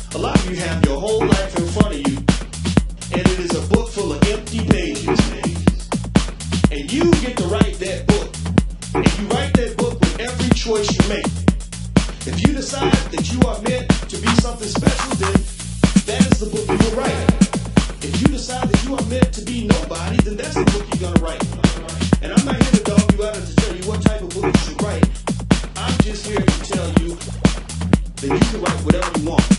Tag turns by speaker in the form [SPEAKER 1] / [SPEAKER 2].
[SPEAKER 1] A lot of you have your whole life in front of you, and it is a book full of empty pages. And you get to write that book. And you write that book with every choice you make. If you decide that you are meant to be something special, then that is the book you will write. If you decide that you are meant to be nobody, then that's the book you're going to write. And I'm not here to dog you out or to tell you what type of book you should write. I'm just here to tell you that you can write whatever you want.